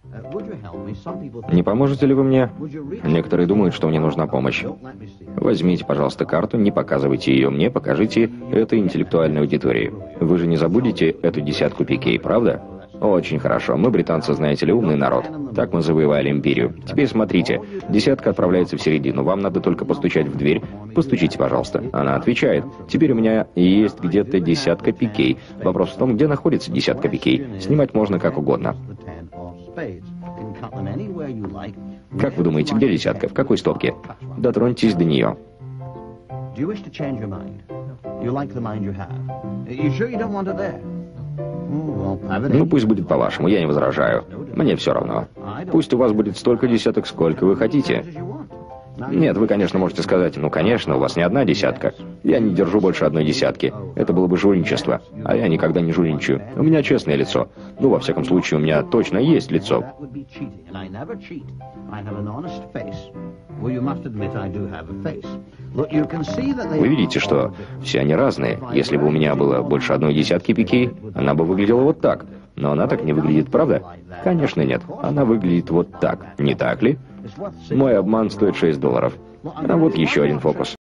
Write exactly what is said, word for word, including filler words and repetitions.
Не поможете ли вы мне? Некоторые думают, что мне нужна помощь. Возьмите, пожалуйста, карту, не показывайте ее мне, покажите это интеллектуальной аудитории. Вы же не забудете эту десятку пикей, правда? Очень хорошо. Мы, британцы, знаете ли, умный народ. Так мы завоевали империю. Теперь смотрите. Десятка отправляется в середину. Вам надо только постучать в дверь. Постучите, пожалуйста. Она отвечает. Теперь у меня есть где-то десятка пикей. Вопрос в том, где находится десятка пикей. Снимать можно как угодно. Как вы думаете, где десятка? В какой стопке? Дотроньтесь до нее. Ну, пусть будет по-вашему, я не возражаю. Мне все равно. Пусть у вас будет столько десяток, сколько вы хотите. Нет, вы, конечно, можете сказать, ну, конечно, у вас не одна десятка. Я не держу больше одной десятки. Это было бы жульничество. А я никогда не жульничаю. У меня честное лицо. Ну, во всяком случае, у меня точно есть лицо. Вы видите, что все они разные. Если бы у меня было больше одной десятки пикей, она бы выглядела вот так. Но она так не выглядит, правда? Конечно, нет. Она выглядит вот так. Не так ли? Мой обман стоит шесть долларов. А вот еще один фокус.